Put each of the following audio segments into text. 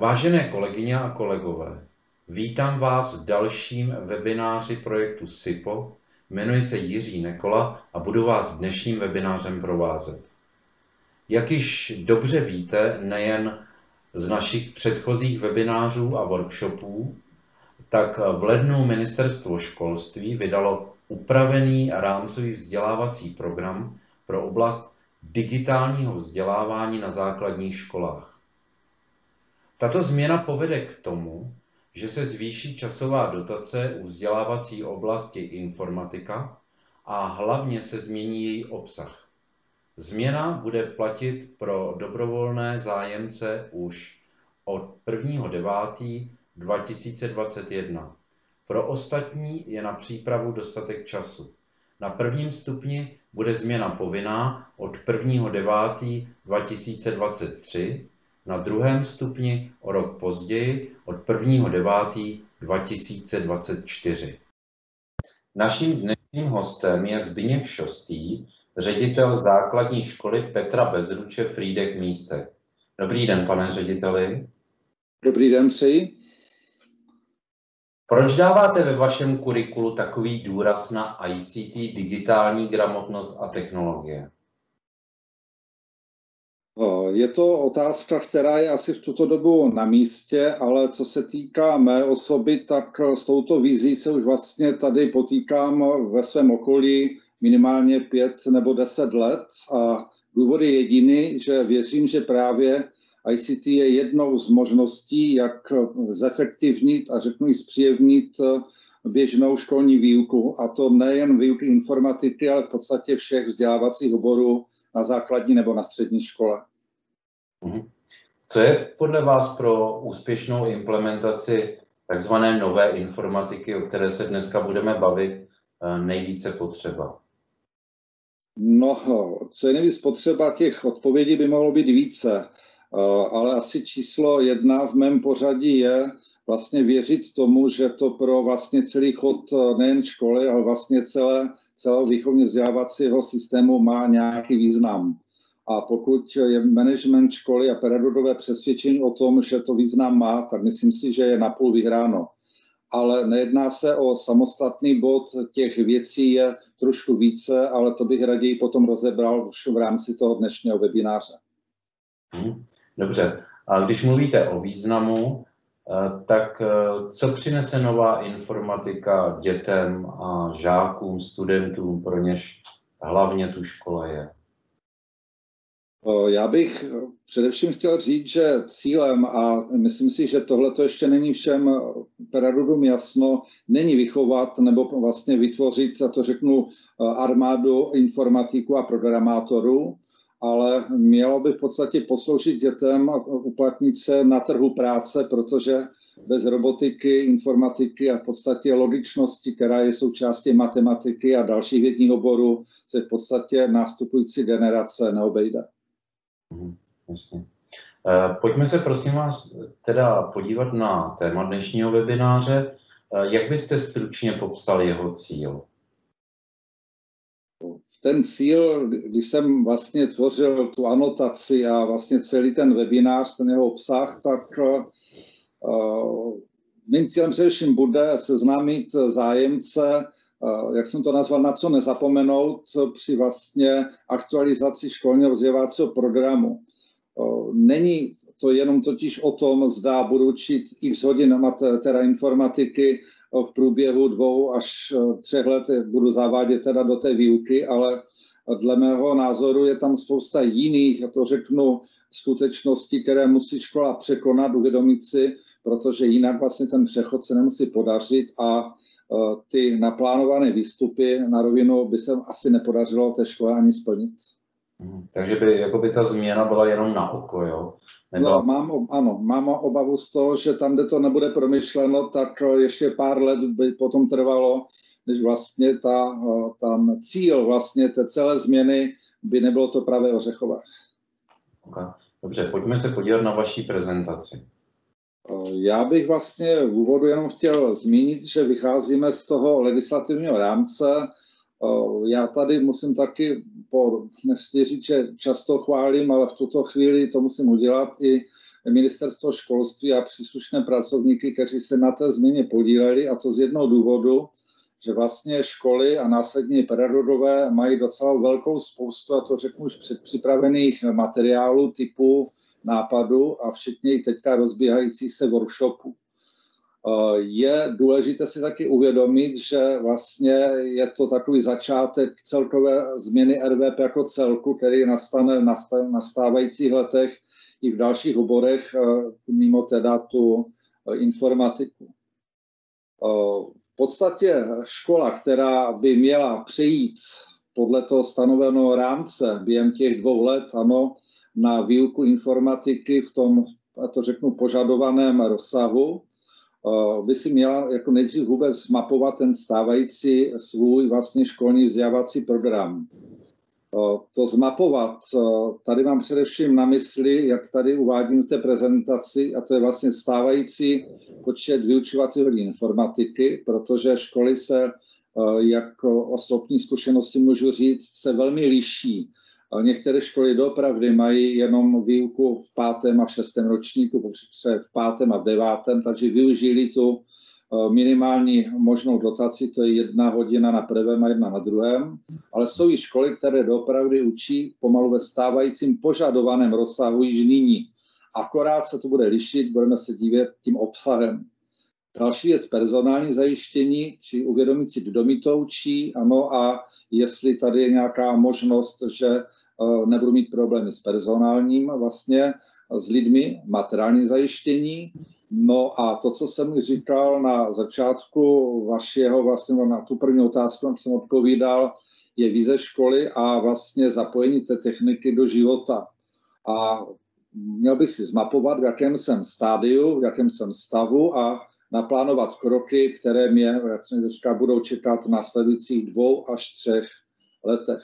Vážené kolegyně a kolegové, vítám vás v dalším webináři projektu SIPO. Jmenuji se Jiří Nekola a budu vás dnešním webinářem provázet. Jak již dobře víte, nejen z našich předchozích webinářů a workshopů, tak v lednu Ministerstvo školství vydalo upravený rámcový vzdělávací program pro oblast digitálního vzdělávání na základních školách. Tato změna povede k tomu, že se zvýší časová dotace u vzdělávací oblasti informatika a hlavně se změní její obsah. Změna bude platit pro dobrovolné zájemce už od 1.9.2021. Pro ostatní je na přípravu dostatek času. Na prvním stupni bude změna povinná od 1.9.2023, na druhém stupni o rok později od 1.9.2024. Naším dnešním hostem je Zbyněk Šostý, ředitel základní školy Petra Bezruče Frýdek-Místek. Dobrý den, pane řediteli. Dobrý den, přeji. Proč dáváte ve vašem kurikulu takový důraz na ICT, digitální gramotnost a technologie? Je to otázka, která je asi v tuto dobu na místě, ale co se týká mé osoby, tak s touto vizí se už vlastně tady potýkám ve svém okolí minimálně 5 nebo 10 let a důvod je jediný, že věřím, že právě ICT je jednou z možností, jak zefektivnit a řeknu i zpříjemnit běžnou školní výuku, a to nejen výuky informatiky, ale v podstatě všech vzdělávacích oborů na základní nebo na střední škole. Co je podle vás pro úspěšnou implementaci takzvané nové informatiky, o které se dneska budeme bavit, nejvíce potřeba? No, co je nejvíc potřeba, těch odpovědí by mohlo být více, ale asi číslo 1 v mém pořadí je vlastně věřit tomu, že to pro vlastně celý chod nejen školy, ale vlastně celého výchovně vzdělávacího systému má nějaký význam. A pokud je management školy a pedagogové přesvědčení o tom, že to význam má, tak myslím si, že je napůl vyhráno. Ale nejedná se o samostatný bod, těch věcí je trošku více, ale to bych raději potom rozebral už v rámci toho dnešního webináře. Dobře, a když mluvíte o významu, tak co přinese nová informatika dětem a žákům, studentům, pro něž hlavně tu škola je? Já bych především chtěl říct, že cílem, a myslím si, že tohle to ještě není všem pedagogům jasno, není vychovat nebo vlastně vytvořit, a to řeknu, armádu informatiků a programátorů, ale mělo by v podstatě posloužit dětem a uplatnit se na trhu práce, protože bez robotiky, informatiky a v podstatě logičnosti, která je součástí matematiky a dalších vědních oborů, se v podstatě nástupující generace neobejde. Jasně. Pojďme se prosím vás teda podívat na téma dnešního webináře. Jak byste stručně popsal jeho cíl? Ten cíl, když jsem vlastně tvořil tu anotaci a vlastně celý ten webinář, ten jeho obsah, tak mým cílem především bude seznámit zájemce, jak jsem to nazval, na co nezapomenout při vlastně aktualizaci školního vzdělávacího programu. Není to jenom totiž o tom, zda budu učit x hodin teda informatiky v průběhu 2 až 3 let, budu zavádět teda do té výuky, ale dle mého názoru je tam spousta jiných, já to řeknu, skutečností, které musí škola překonat, uvědomit si, protože jinak vlastně ten přechod se nemusí podařit a ty naplánované výstupy na rovinu by se asi nepodařilo té škole ani splnit. Takže by ta změna byla jenom na oko, jo? No, mám obavu z toho, že tam, kde to nebude promyšleno, tak ještě pár let by potom trvalo, než vlastně tam cíl vlastně té celé změny by nebylo to pravé ořechové. Okay. Dobře, pojďme se podívat na vaší prezentaci. Já bych vlastně v úvodu jenom chtěl zmínit, že vycházíme z toho legislativního rámce. Já tady musím taky, nechci říct, že často chválím, ale v tuto chvíli to musím udělat, i ministerstvo školství a příslušné pracovníky, kteří se na té změně podíleli, a to z jednoho důvodu, že vlastně školy a následně pedagogové mají docela velkou spoustu, a to řeknu už předpřipravených materiálů typu nápadu a včetně i teďka rozbíhajících se workshopů. Je důležité si taky uvědomit, že vlastně je to takový začátek celkové změny RVP jako celku, který nastane v nastávajících letech i v dalších oborech, mimo teda tu informatiku. V podstatě škola, která by měla přejít podle toho stanoveného rámce během těch 2 let, ano, na výuku informatiky v tom, a to řeknu, požadovaném rozsahu, by si měla jako nejdřív vůbec zmapovat ten stávající svůj vlastně školní vzdělávací program. To zmapovat, tady mám především na mysli, jak tady uvádím v té prezentaci, a to je vlastně stávající počet vyučovacích hodin informatiky, protože školy se, jako osobní zkušenosti můžu říct, se velmi liší. Některé školy doopravdy mají jenom výuku v 5. a v 6. ročníku, protože v 5. a v 9. takže využili tu minimální možnou dotaci, to je 1 hodina na prvém a 1 na druhém, ale jsou i školy, které doopravdy učí pomalu ve stávajícím požadovaném rozsahu již nyní. Akorát se to bude lišit, budeme se dívat tím obsahem. Další věc, personální zajištění, či uvědomit si, kdo mi to učí, ano, a jestli tady je nějaká možnost, že nebudu mít problémy s personálním, vlastně s lidmi, materiální zajištění. No a to, co jsem říkal na začátku vašeho, vlastně na tu první otázku, jak jsem odpovídal, je vize školy a vlastně zapojení té techniky do života. A měl bych si zmapovat, v jakém jsem stádiu, v jakém jsem stavu a naplánovat kroky, které mě, jak jsem říkal, budou čekat v následujících 2 až 3 letech.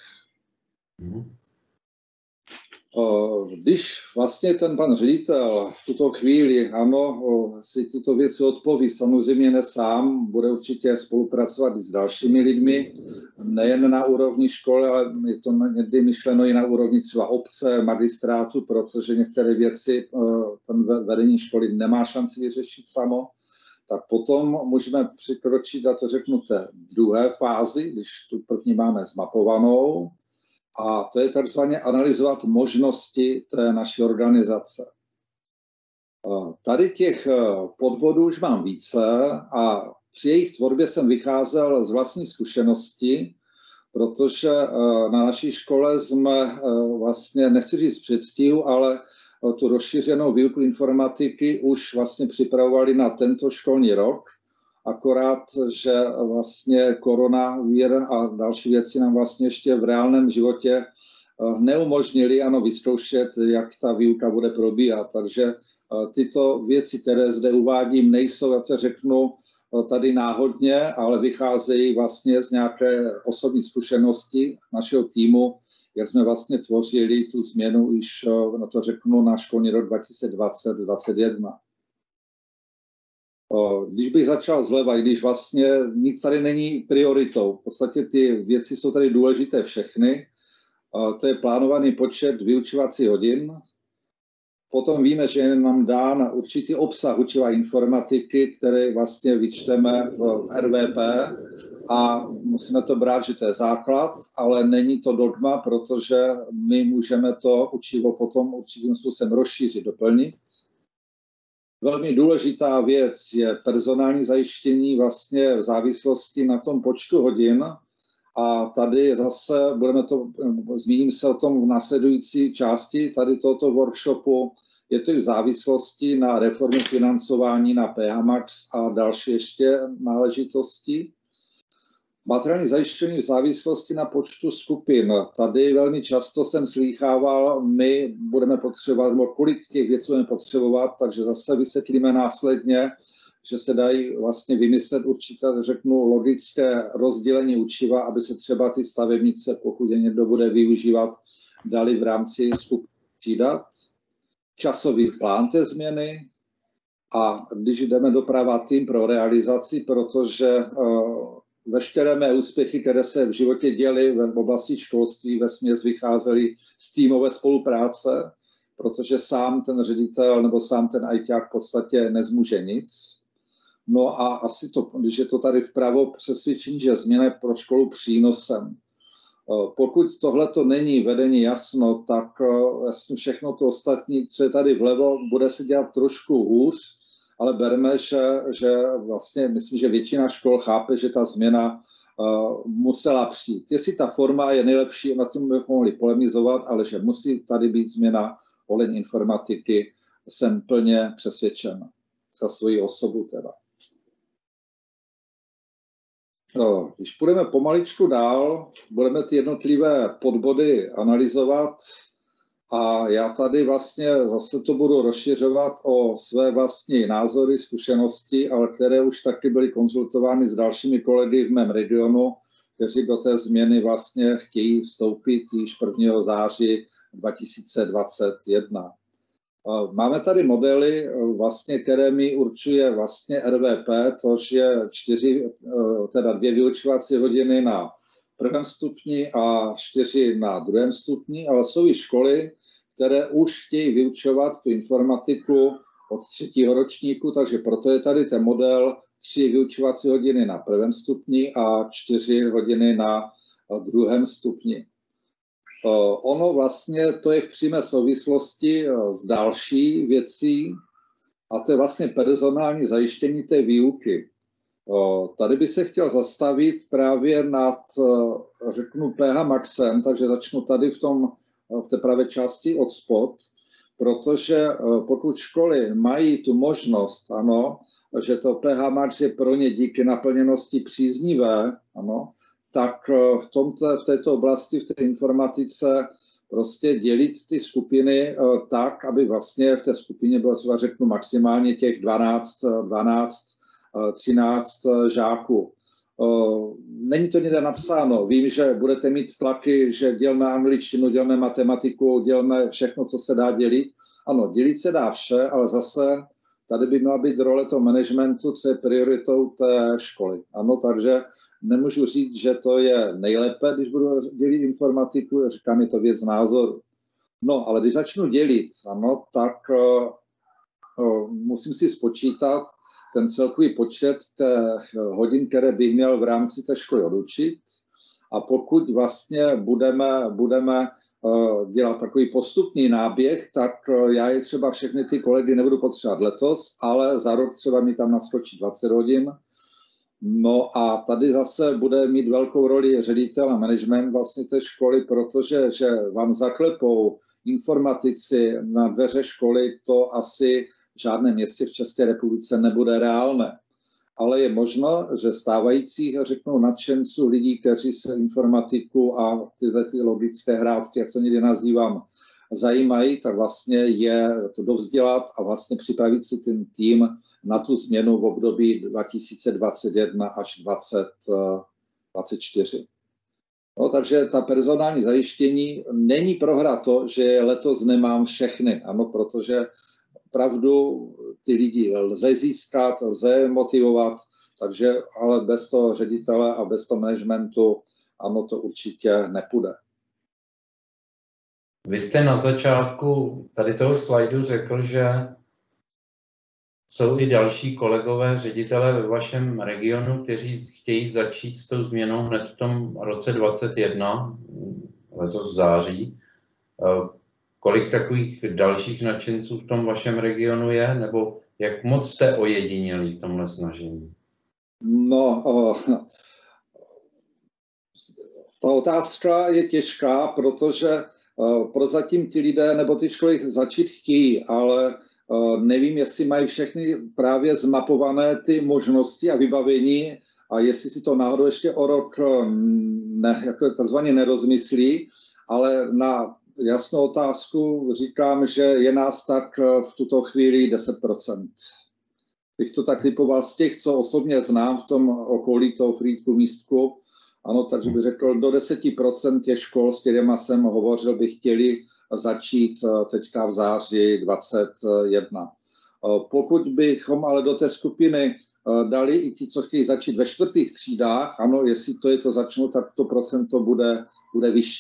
Když vlastně ten pan ředitel v tuto chvíli, ano, si tyto věci odpoví, samozřejmě ne sám, bude určitě spolupracovat i s dalšími lidmi, nejen na úrovni školy, ale je to někdy myšleno i na úrovni třeba obce, magistrátu, protože některé věci ten vedení školy nemá šanci vyřešit samo. Tak potom můžeme přikročit, a to řeknu, té druhé fázi, když tu první máme zmapovanou, a to je takzvaně analyzovat možnosti té naší organizace. Tady těch podbodů už mám více a při jejich tvorbě jsem vycházel z vlastní zkušenosti, protože na naší škole jsme vlastně, nechci říct předstihu, ale tu rozšířenou výuku informatiky už vlastně připravovali na tento školní rok, akorát, že vlastně koronavir a další věci nám vlastně ještě v reálném životě neumožnili, ano, vyzkoušet, jak ta výuka bude probíhat. Takže tyto věci, které zde uvádím, nejsou, jak se řeknu, tady náhodně, ale vycházejí vlastně z nějaké osobní zkušenosti našeho týmu, jak jsme vlastně tvořili tu změnu už, na to řeknu, na školní rok 2020-2021. Když bych začal zleva, i když vlastně nic tady není prioritou, v podstatě ty věci jsou tady důležité všechny, to je plánovaný počet vyučovacích hodin, potom víme, že je nám dán určitý obsah učiva informatiky, který vlastně vyčteme v RVP a musíme to brát, že to je základ, ale není to dogma, protože my můžeme to učivo potom určitým způsobem rozšířit, doplnit. Velmi důležitá věc je personální zajištění vlastně v závislosti na tom počtu hodin. A tady zase zmíním se o tom v následující části tady tohoto workshopu. Je to i v závislosti na reformu financování, na PH Max a další ještě náležitosti. Materiální zajištění v závislosti na počtu skupin. Tady velmi často jsem slýchával, my budeme potřebovat, nebo kolik těch věcí budeme potřebovat, takže zase vysvětlíme následně, že se dají vlastně vymyslet určité, řeknu, logické rozdělení učiva, aby se třeba ty stavebnice, pokud je někdo bude využívat, dali v rámci skupin přidat. Časový plán té změny a když jdeme dopravit tým pro realizaci, protože veškeré mé úspěchy, které se v životě děly v oblasti školství, vesměs vycházely z týmové spolupráce, protože sám ten ředitel nebo sám ten ajťák v podstatě nezmůže nic. No a asi to, když je to tady vpravo, přesvědčení, že změna je pro školu přínosem. Pokud tohleto není vedení jasno, tak jasně všechno to ostatní, co je tady vlevo, bude se dělat trošku hůř, ale berme, že vlastně myslím, že většina škol chápe, že ta změna musela přijít. Jestli ta forma je nejlepší, na tím bychom mohli polemizovat, ale že musí tady být změna ohledně informatiky, jsem plně přesvědčen za svoji osobu teda. Když půjdeme pomaličku dál, budeme ty jednotlivé podbody analyzovat a já tady vlastně zase to budu rozšiřovat o své vlastní názory, zkušenosti, ale které už taky byly konzultovány s dalšími kolegy v mém regionu, kteří do té změny vlastně chtějí vstoupit již 1. září 2021. Máme tady modely, vlastně, které mi určuje vlastně RVP, tož je 2 vyučovací hodiny na 1. stupni a 4 na 2. stupni, ale jsou i školy, které už chtějí vyučovat tu informatiku od 3. ročníku, takže proto je tady ten model 3 vyučovací hodiny na 1. stupni a 4 hodiny na 2. stupni. Ono vlastně to je v přímé souvislosti s další věcí a to je vlastně personální zajištění té výuky. Tady by se chtěl zastavit právě nad, řeknu, PH maxem, takže začnu tady v té pravé části od spod, protože pokud školy mají tu možnost, ano, že to PH max je pro ně díky naplněnosti příznivé, ano, tak v této oblasti, v té informatice prostě dělit ty skupiny tak, aby vlastně v té skupině bylo třeba řeknu maximálně těch 12, 13 žáků. Není to někde napsáno. Vím, že budete mít tlaky, že dělme angličtinu, dělme matematiku, dělme všechno, co se dá dělit. Ano, dělit se dá vše, ale zase tady by měla být role toho managementu, co je prioritou té školy. Ano, takže nemůžu říct, že to je nejlépe, když budu dělit informatiku, říkám, je to věc názoru. No, ale když začnu dělit, ano, tak musím si spočítat ten celkový počet těch hodin, které bych měl v rámci té školy odučit. A pokud vlastně budeme dělat takový postupný náběh, tak já je třeba všechny ty kolegy nebudu potřebovat letos, ale za rok třeba mi tam naskočí 20 hodin. No a tady zase bude mít velkou roli ředitel a management vlastně té školy, protože že vám zaklepou informatici na dveře školy, to asi v žádném městě v České republice nebude reálné. Ale je možno, že stávajících, řeknou, nadšenců, lidí, kteří se informatiku a tyhle ty logické hrátky, jak to někdy nazývám, zajímají, tak vlastně je to dovzdělat a vlastně připravit si ten tým na tu změnu v období 2021 až 2024. No, takže ta personální zajištění není prohra to, že letos nemám všechny, ano, protože opravdu ty lidi lze získat, lze motivovat, takže ale bez toho ředitele a bez toho managementu, ano, to určitě nepůjde. Vy jste na začátku tady toho slajdu řekl, že jsou i další kolegové ředitelé ve vašem regionu, kteří chtějí začít s tou změnou hned v tom roce 2021, letos v září. Kolik takových dalších nadšenců v tom vašem regionu je, nebo jak moc jste ojedinělí v tomhle snažení? No, ta otázka je těžká, protože prozatím ti lidé nebo ty školy začít chtějí, ale nevím, jestli mají všechny právě zmapované ty možnosti a vybavení a jestli si to náhodou ještě o rok jako takzvaně nerozmyslí, ale na jasnou otázku říkám, že je nás tak v tuto chvíli 10%. Bych to tak typoval z těch, co osobně znám v tom okolí toho Frýdku místku, ano, takže bych řekl, do 10% těch škol, s kterými jsem hovořil, by chtěli začít teďka v září 2021. Pokud bychom ale do té skupiny dali i ti, co chtějí začít ve 4. třídách, ano, jestli to začnou, tak to procento bude vyšší.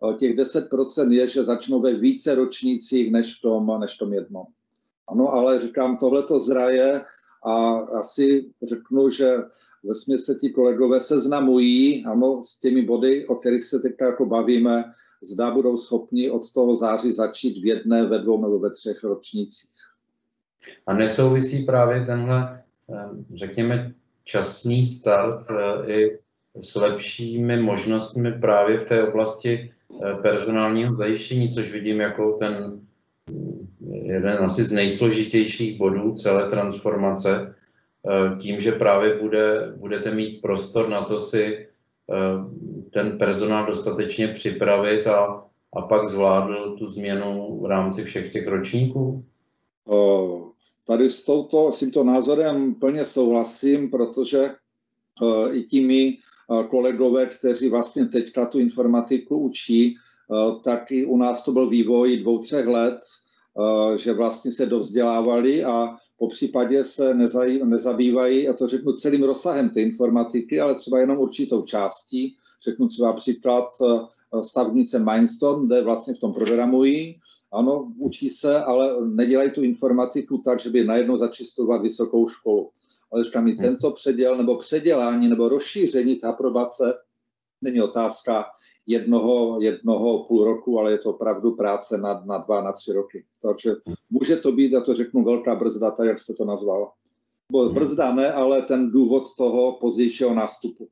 těch 10% je, že začnou ve více ročnících než v tom jednom. Ano, ale říkám, tohle to zraje a asi řeknu, že vesměs se ti kolegové seznamují, ano, s těmi body, o kterých se teď jako bavíme, zda budou schopni od toho září začít v jedné, ve dvou nebo ve 3 ročnících. A nesouvisí právě tenhle, řekněme, časný start i s lepšími možnostmi právě v té oblasti personálního zajištění, což vidím jako ten jeden asi z nejsložitějších bodů celé transformace, tím, že právě budete mít prostor na to si ten personál dostatečně připravit a pak zvládl tu změnu v rámci všech těch ročníků? Tady s tímto názorem plně souhlasím, protože i těmi kolegové, kteří vlastně teďka tu informatiku učí, tak i u nás to byl vývoj 2-3 let, že vlastně se dovzdělávali a po případě se nezabývají, a to řeknu celým rozsahem té informatiky, ale třeba jenom určitou částí. Řeknu třeba příklad stavebnice Mindstorm, kde vlastně v tom programují. Ano, učí se, ale nedělají tu informatiku tak, že by najednou začali studovat vysokou školu. Ale říkám, i tento předěl nebo předělání nebo rozšíření té aprobace není otázka jednoho půl roku, ale je to opravdu práce na 2, na 3 roky. Takže může to být, já to řeknu, velká brzda, tak jak jste to nazval. Brzda ne, ale ten důvod toho pozdějšího nástupu.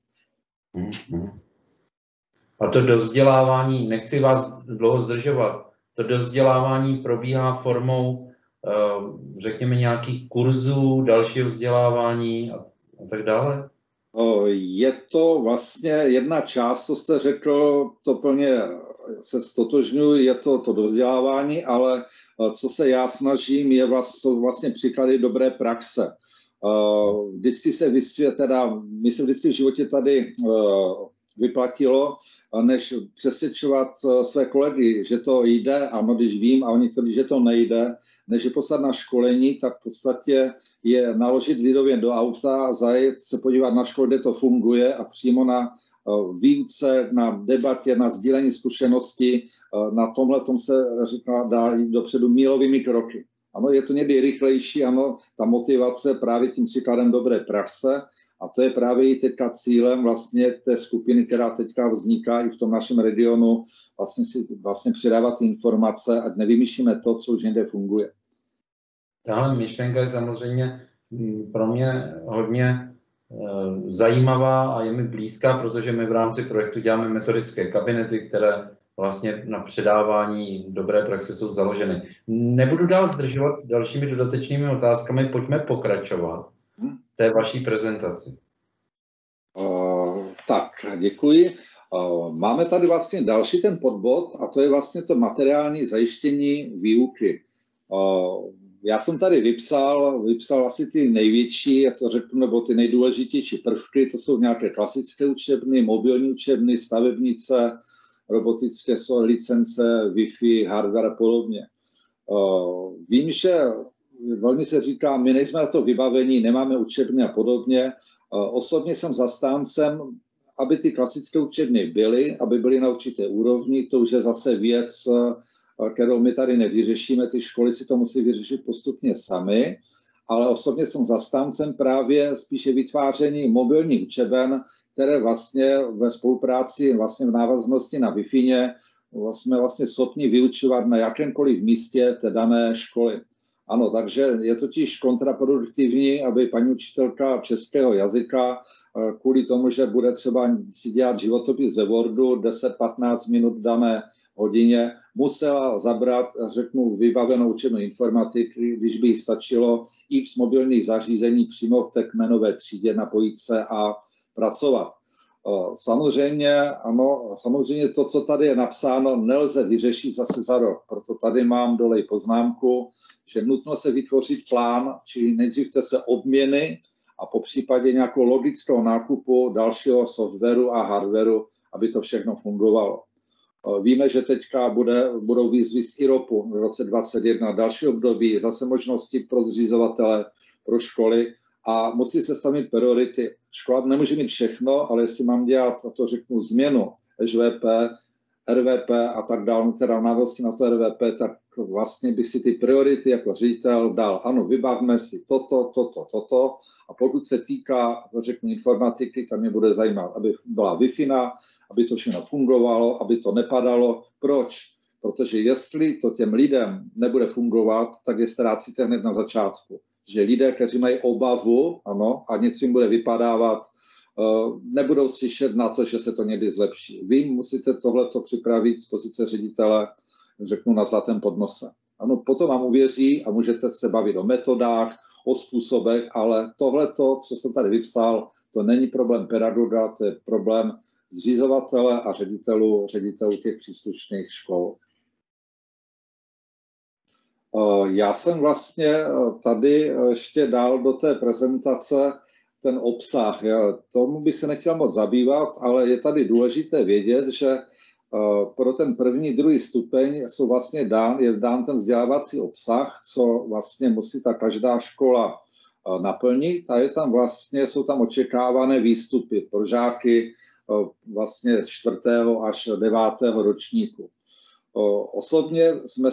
A to dovzdělávání, nechci vás dlouho zdržovat, to dovzdělávání probíhá formou, řekněme, nějakých kurzů, dalšího vzdělávání a tak dále? Je to vlastně jedna část, co jste řekl, to plně se stotožňuji, je to dovzdělávání, ale co se já snažím, jsou vlastně příklady dobré praxe. Vždycky se mi se vždycky v životě tady vyplatilo, než přesvědčovat své kolegy, že to jde, ano, když vím, a oni tvrdí, že to nejde, než je poslat na školení, tak v podstatě je naložit lidově do auta, zajet se podívat na školu, kde to funguje a přímo na výuce, na debatě, na sdílení zkušeností, na tomhletom se říká, dá jít dopředu mílovými kroky. Ano, je to někdy rychlejší, ano, ta motivace právě tím příkladem dobré praxe. A to je právě i teďka cílem vlastně té skupiny, která teďka vzniká i v tom našem regionu, vlastně přidávat informace, ať nevymýšlíme to, co už někde funguje. Tahle myšlenka je samozřejmě pro mě hodně zajímavá a je mi blízká, protože my v rámci projektu děláme metodické kabinety, které vlastně na předávání dobré praxe jsou založeny. Nebudu dál zdržovat dalšími dodatečnými otázkami, pojďme pokračovat té vaší prezentaci. Tak, děkuji. Máme tady vlastně další ten podbod a to je vlastně to materiální zajištění výuky. Já jsem tady vypsal asi ty největší, já to řeknu, nebo ty nejdůležitější prvky, to jsou nějaké klasické učebny, mobilní učebny, stavebnice, robotické licence, Wi-Fi, hardware a podobně. Vím, že velmi se říká, my nejsme na to vybavení, nemáme učebny a podobně. Osobně jsem zastáncem, aby ty klasické učebny byly, aby byly na určité úrovni, to už je zase věc, kterou my tady nevyřešíme, ty školy si to musí vyřešit postupně sami, ale osobně jsem zastáncem právě spíše vytváření mobilních učeben, které vlastně ve spolupráci, vlastně v návaznosti na Wi-Fi jsme vlastně schopni vyučovat na jakémkoliv místě té dané školy. Ano, takže je totiž kontraproduktivní, aby paní učitelka českého jazyka kvůli tomu, že bude třeba si dělat životopis ve Wordu 10-15 minut dané hodině, musela zabrat, řeknu, vybavenou učebnou informatiku, když by jí stačilo i z mobilních zařízení přímo v té kmenové třídě napojit se a pracovat. Samozřejmě to, co tady je napsáno, nelze vyřešit zase za rok. Proto tady mám dole poznámku, že nutno se vytvořit plán, čili nejdřív té obměny a po případě nějakou logickou nákupu dalšího softwaru a hardwaru, aby to všechno fungovalo. Víme, že teďka budou výzvy z IROPu v roce 2021, další období, zase možnosti pro zřizovatele, pro školy a musí se stavit priority. Škola nemůže mít všechno, ale jestli mám dělat, a to řeknu, změnu SVP, RVP a tak dále, teda návaznosti na to RVP, tak vlastně by si ty priority jako ředitel dal, ano, vybavme si toto a pokud se týká, řeknu, informatiky, tak mě bude zajímat, aby byla Wi-Fi, aby to všechno fungovalo, aby to nepadalo. Proč? Protože jestli to těm lidem nebude fungovat, tak je ztrácíte hned na začátku. Že lidé, kteří mají obavu, ano, a něco jim bude vypadávat, nebudou slyšet na to, že se to někdy zlepší. Vy musíte tohleto připravit z pozice ředitele, řeknu, na zlatém podnose. Ano, potom vám uvěří a můžete se bavit o metodách, o způsobech, ale tohleto, co jsem tady vypsal, to není problém pedagoga, to je problém zřizovatele a ředitelů těch příslušných škol. Já jsem vlastně tady ještě dal do té prezentace ten obsah. Tomu bych se nechtěl moc zabývat, ale je tady důležité vědět, že pro ten první, druhý stupeň je dán ten vzdělávací obsah, co vlastně musí ta každá škola naplnit a jsou tam očekávané výstupy pro žáky vlastně 4. až 9. ročníku. Osobně jsme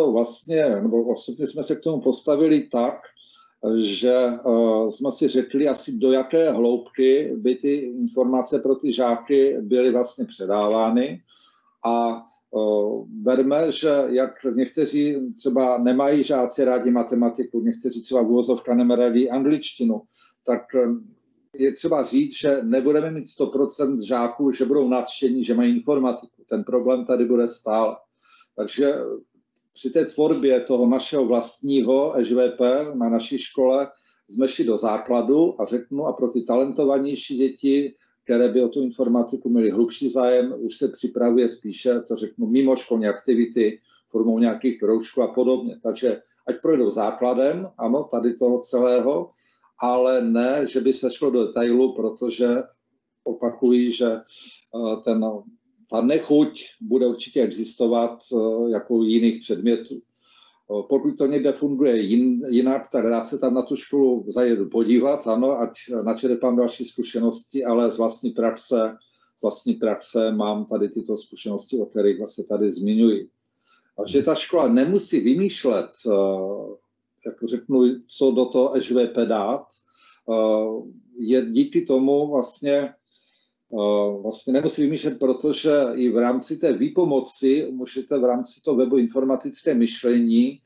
se k tomu postavili tak, že jsme si řekli asi do jaké hloubky by ty informace pro ty žáky byly vlastně předávány a berme, že jak někteří třeba nemají žáci rádi matematiku, někteří třeba v uvozovkách nemají rádi angličtinu, tak je třeba říct, že nebudeme mít 100% žáků, že budou nadšení, že mají informatiku. Ten problém tady bude stále. Takže při té tvorbě toho našeho vlastního EŽVP na naší škole jsme šli do základu a řeknu, a pro ty talentovanější děti, které by o tu informatiku měly hlubší zájem, už se připravuje spíše, to řeknu, mimoškolní aktivity formou nějakých kroužků a podobně. Takže ať projdou základem, ano, tady toho celého, ale ne, že by se šlo do detailu, protože opakují, že ta nechuť bude určitě existovat jako u jiných předmětů. Pokud to někde funguje jinak, tak rád se tam na tu školu zajedu podívat, ano, ať načerpám další zkušenosti, ale z vlastní praxe mám tady tyto zkušenosti, o kterých vlastně tady zmiňuji. Takže ta škola nemusí vymýšlet, jako řeknu, co do toho EŽVP dát, je díky tomu vlastně nemusí vymýšlet, protože i v rámci té výpomoci můžete v rámci toho webu informatické myšlení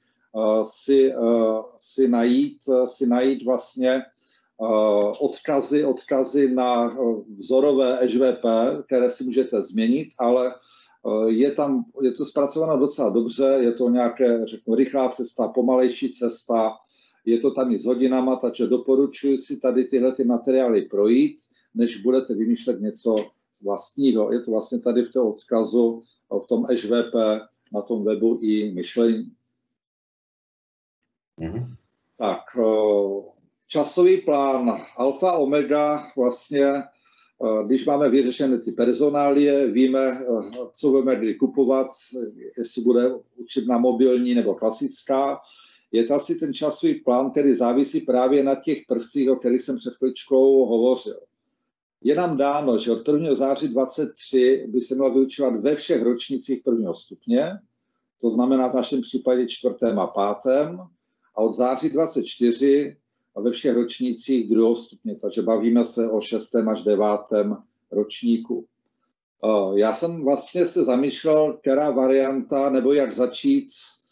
si najít vlastně odkazy na vzorové EŽVP, které si můžete změnit, ale je to zpracováno docela dobře, je to nějaké, řeknu, rychlá cesta, pomalejší cesta, je to tam i s hodinama, takže doporučuji si tady tyhle materiály projít, než budete vymýšlet něco vlastního. Je to vlastně tady v tom odkazu, v tom EŽVP, na tom webu i myšlení. Tak, časový plán alfa, omega, vlastně, když máme vyřešené ty personálie, víme, co budeme kdy kupovat, jestli bude učebna mobilní nebo klasická. Je to asi ten časový plán, který závisí právě na těch prvcích, o kterých jsem před chvíličkou hovořil. Je nám dáno, že od 1. září 2023 by se mělo vyučovat ve všech ročnících 1. stupně, to znamená v našem případě 4. a 5. a od září 2024 ve všech ročnících 2. stupně, takže bavíme se o 6. až 9. ročníku. Já jsem vlastně se zamýšlel, která varianta, nebo jak začít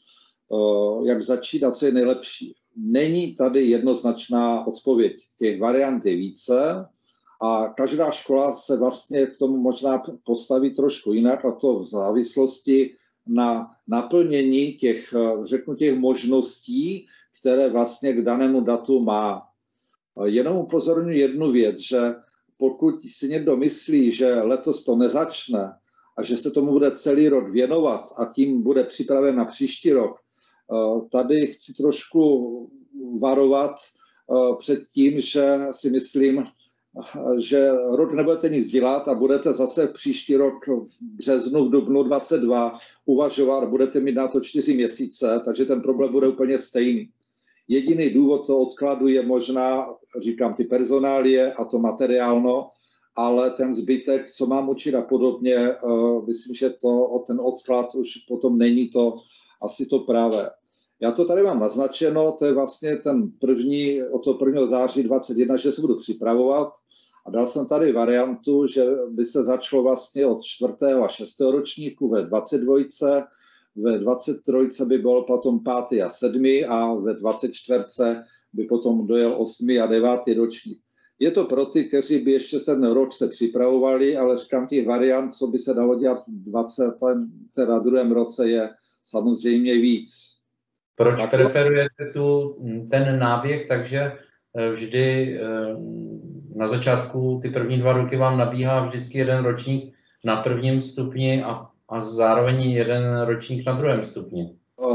a co je nejlepší. Není tady jednoznačná odpověď. Těch variant je více a každá škola se vlastně k tomu možná postaví trošku jinak, a to v závislosti na naplnění těch možností, které vlastně k danému datu má. Jenom upozorňuji jednu věc, že pokud si někdo myslí, že letos to nezačne a že se tomu bude celý rok věnovat a tím bude připraven na příští rok, tady chci trošku varovat před tím, že si myslím, že rok nebudete nic dělat a budete zase příští rok v březnu, v dubnu 2022 uvažovat, budete mít na to 4 měsíce, takže ten problém bude úplně stejný. Jediný důvod toho odkladu je možná, říkám, ty personálie a to materiálno, ale ten zbytek, co mám učit a podobně, myslím, že ten odklad už potom není to asi to pravé. Já to tady mám naznačeno, to je vlastně od toho 1. září 2021, že se budu připravovat a dal jsem tady variantu, že by se začalo vlastně od 4. a 6. ročníku ve 22, ve 23 by byl potom 5. a 7. a ve 24 by potom dojel 8. a 9. ročník. Je to pro ty, kteří by ještě ten rok se připravovali, ale říkám, těch variant, co by se dalo dělat v 22. roce, je samozřejmě víc. Proč preferujete ten náběh, takže vždy na začátku ty první 2 roky vám nabíhá vždycky jeden ročník na 1. stupni a zároveň jeden ročník na 2. stupni?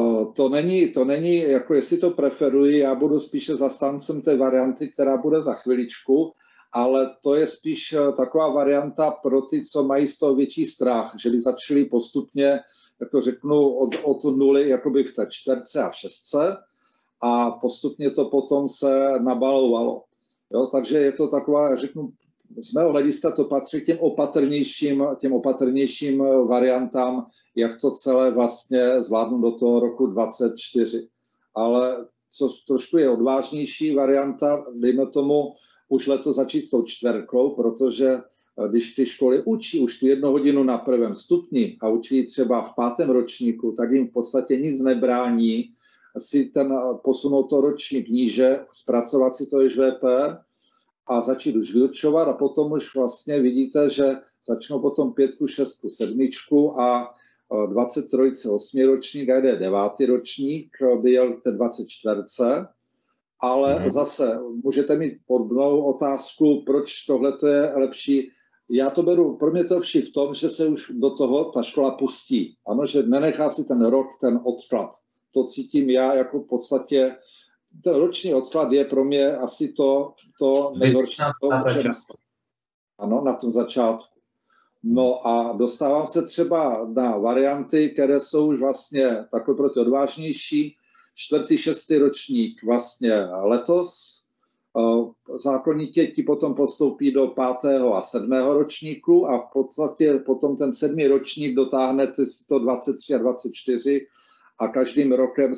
To není, jako jestli to preferuji, já budu spíše zastáncem té varianty, která bude za chviličku, ale to je spíš taková varianta pro ty, co mají z toho větší strach, že by začali postupně, jako řeknu, od nuly, jakoby v té 4. a v 6. a postupně to potom se nabalovalo. Jo, takže je to taková, řeknu, z mého hlediska to patří k těm opatrnějším variantám, jak to celé vlastně zvládnu do toho roku 2024. Ale co trošku je odvážnější varianta, dejme tomu už letos začít tou 4, protože když ty školy učí už tu 1 hodinu na 1. stupni a učí třeba v 5. ročníku, tak jim v podstatě nic nebrání si posunout to ročník níže, zpracovat si to již VP a začít už vyučovat a potom už vlastně vidíte, že začnou potom 5, 6, 7 a 23, 8. ročník a jde 9. ročník, by jel k té 24. Ale zase můžete mít podobnou otázku, proč tohle je lepší. Já to beru, pro mě to lepší v tom, že se už do toho ta škola pustí. Ano, že nenechá si ten rok, ten odklad. To cítím já jako v podstatě, ten roční odklad je pro mě asi to nejhorší. Ano, na tom začátku. No a dostávám se třeba na varianty, které jsou už vlastně takové pro ty odvážnější. 4., 6. ročník vlastně letos. Zákonitě ti potom postoupí do 5. a 7. ročníku a v podstatě potom ten 7. ročník dotáhnete si to 23 a 24 a každým rokem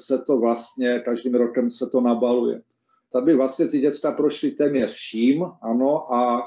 se to nabaluje. Tady vlastně ty děcka prošly téměř vším, ano, a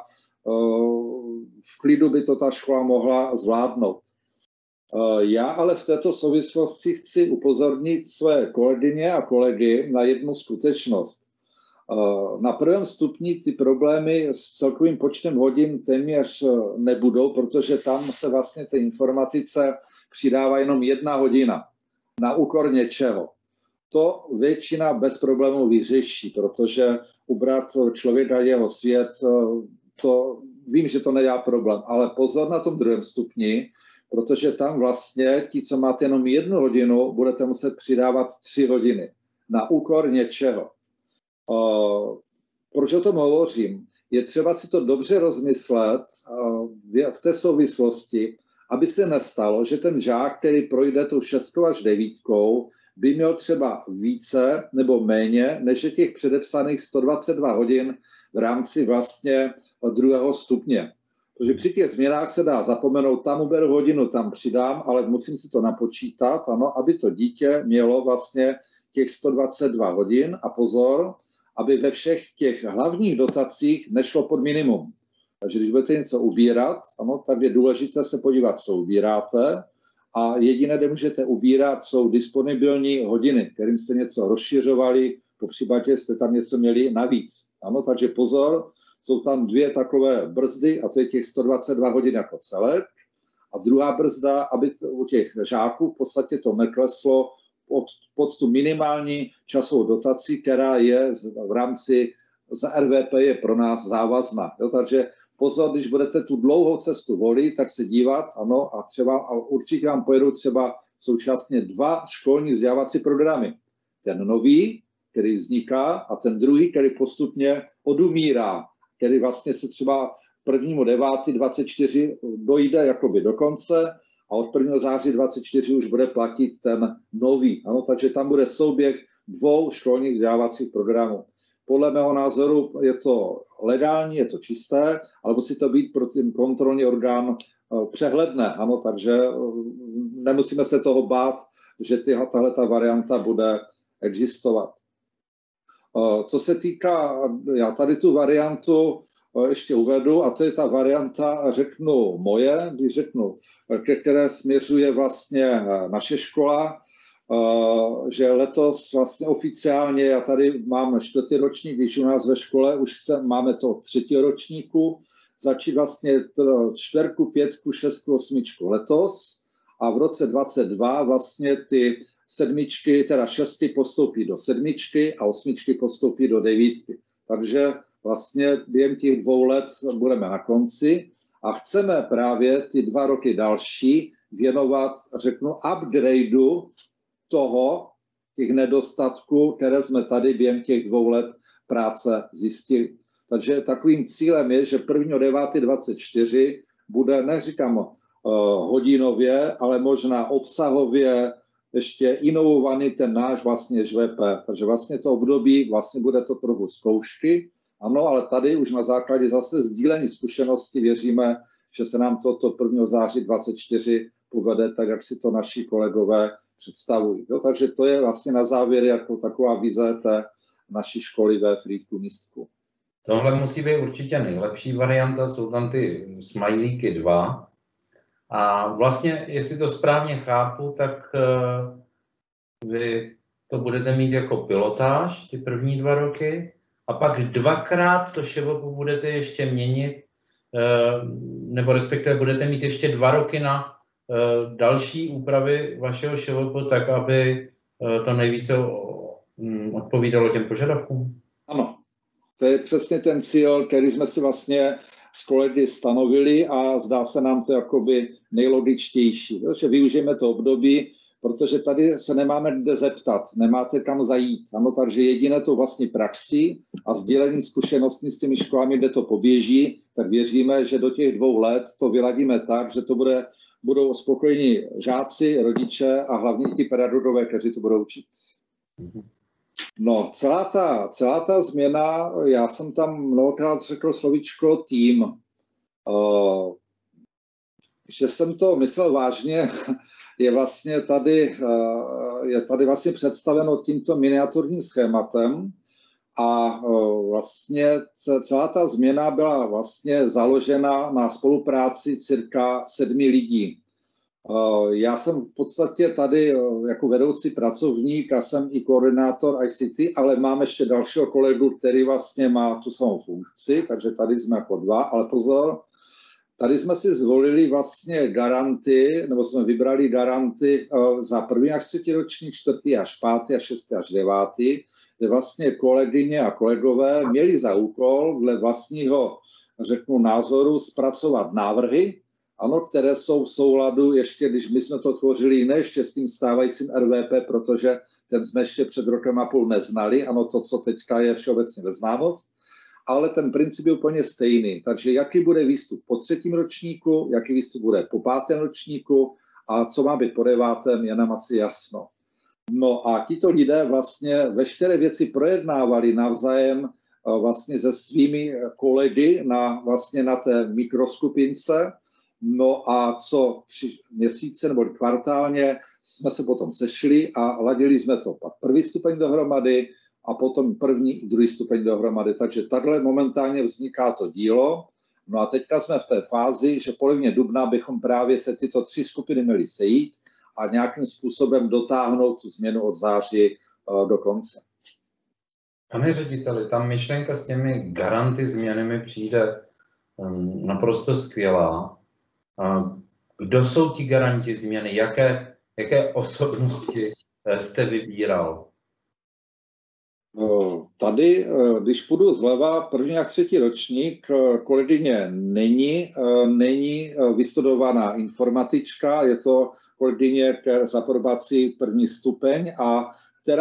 v klidu by to ta škola mohla zvládnout. Já ale v této souvislosti chci upozornit své kolegyně a kolegy na jednu skutečnost. Na 1. stupni ty problémy s celkovým počtem hodin téměř nebudou, protože tam se vlastně té informatice přidává jenom 1 hodina na úkor něčeho. To většina bez problémů vyřeší, protože ubrat člověka jeho svět, to vím, že to nedá problém, ale pozor na tom 2. stupni, protože tam vlastně ti, co máte jenom 1 hodinu, budete muset přidávat 3 hodiny na úkor něčeho. Proč o tom hovořím? Je třeba si to dobře rozmyslet v té souvislosti, aby se nestalo, že ten žák, který projde tou 6. až 9, by měl třeba více nebo méně než těch předepsaných 122 hodin v rámci vlastně 2. stupně. Protože při těch změnách se dá zapomenout, tam uberu hodinu, tam přidám, ale musím si to napočítat, ano, aby to dítě mělo vlastně těch 122 hodin a pozor, aby ve všech těch hlavních dotacích nešlo pod minimum. Takže když budete něco ubírat, ano, tak je důležité se podívat, co ubíráte a jediné, kde můžete ubírat, jsou disponibilní hodiny, kterým jste něco rozšiřovali, popřípadě jste tam něco měli navíc. Ano, takže pozor, jsou tam 2 takové brzdy a to je těch 122 hodin jako celek. A druhá brzda, aby u těch žáků v podstatě to nekleslo pod tu minimální časovou dotaci, která je v rámci za RVP je pro nás závazná. Jo, takže pozor, když budete tu dlouhou cestu volit, tak se dívat, ano, a určitě vám pojedou třeba současně 2 školní vzdělávací programy. Ten nový, který vzniká, a ten druhý, který postupně odumírá, který vlastně se třeba 1.9.24 dojde jakoby do konce a od 1. září 24 už bude platit ten nový. Ano, takže tam bude souběh 2 školních vzdělávacích programů. podle mého názoru je to legální, je to čisté, ale musí to být pro ten kontrolní orgán přehledné. Ano, takže nemusíme se toho bát, že tahle varianta bude existovat. Co se týká, já tady tu variantu ještě uvedu, a to je ta varianta, řeknu moje, když řeknu, ke které směřuje vlastně naše škola, že letos vlastně oficiálně, já tady mám 4. ročník, když u nás ve škole už máme to 3. ročníku, začít vlastně 4., 5., 6., 8. letos a v roce 2022 vlastně ty 7, teda 6 postoupí do 7 a 8 postoupí do 9. Takže vlastně během těch 2 let budeme na konci a chceme právě ty 2 roky další věnovat, řeknu, upgradeu těch nedostatků, které jsme tady během těch 2 let práce zjistili. Takže takovým cílem je, že 1.9.24 bude, neříkám hodinově, ale možná obsahově ještě inovovaný ten náš vlastně ŽVP. Takže vlastně to období, vlastně bude to trochu zkoušky, ano, ale tady už na základě zase sdílení zkušenosti věříme, že se nám to 1. září 2024 povede tak, jak si to naši kolegové představují. Jo, takže to je vlastně na závěr jako taková vize té naší školy ve Frýdku Místku. Tohle musí být určitě nejlepší varianta, jsou tam ty smajlíky 2. A vlastně, jestli to správně chápu, tak vy to budete mít jako pilotáž, ty první 2 roky, a pak 2krát to ŠVP budete ještě měnit, nebo respektive budete mít ještě 2 roky na další úpravy vašeho ŠVP, tak aby to nejvíce odpovídalo těm požadavkům? Ano, to je přesně ten cíl, který jsme si vlastně s kolegy stanovili a zdá se nám to jakoby nejlogičtější. Že využijeme to období, protože tady se nemáme kde zeptat, nemáte kam zajít. Ano, takže jediné to vlastně praxí a sdílení zkušenostmi s těmi školami, kde to poběží, tak věříme, že do těch 2 let to vyladíme tak, že to budou spokojení žáci, rodiče a hlavně ti pedagogové, kteří to budou učit. No, celá ta změna, já jsem tam mnohokrát řekl slovíčko tým. Že jsem to myslel vážně, je tady vlastně představeno tímto miniaturním schématem a vlastně celá ta změna byla vlastně založena na spolupráci cirka 7 lidí. Já jsem v podstatě tady jako vedoucí pracovník a jsem i koordinátor ICT, ale mám ještě dalšího kolegu, který vlastně má tu samou funkci, takže tady jsme jako 2, ale pozor, tady jsme si zvolili vlastně garanty, nebo jsme vybrali garanty za 1. až 3. ročník, 4. až 5. a 6. až 9., kde vlastně kolegyně a kolegové měli za úkol dle vlastního, řeknu, názoru zpracovat návrhy, ano, které jsou v souladu ještě, když my jsme to tvořili, ne ještě s tím stávajícím RVP, protože ten jsme ještě před 1,5 roku neznali, ano, to, co teďka je všeobecně ve známost, ale ten princip je úplně stejný. Takže jaký bude výstup po 3. ročníku, jaký výstup bude po 5. ročníku a co má být po 9. je nám asi jasno. No a tito lidé vlastně veškeré věci projednávali navzájem vlastně se svými kolegy na té mikroskupince. No a co 3 měsíce nebo kvartálně jsme se potom sešli a ladili jsme to pak 1. stupeň dohromady a potom 1. i 2. stupeň dohromady. Takže takhle momentálně vzniká to dílo. No a teďka jsme v té fázi, že polovině dubna bychom právě se tyto 3 skupiny měli sejít a nějakým způsobem dotáhnout tu změnu od září do konce. Pane řediteli, ta myšlenka s těmi garanty změny mi přijde naprosto skvělá. Kdo jsou ti garanti změny? Jaké osobnosti jste vybíral? Tady, když půjdu zleva, 1. až 3. ročník, kolegyně není vystudovaná informatička, je to kolegyně s aprobací 1. stupeň a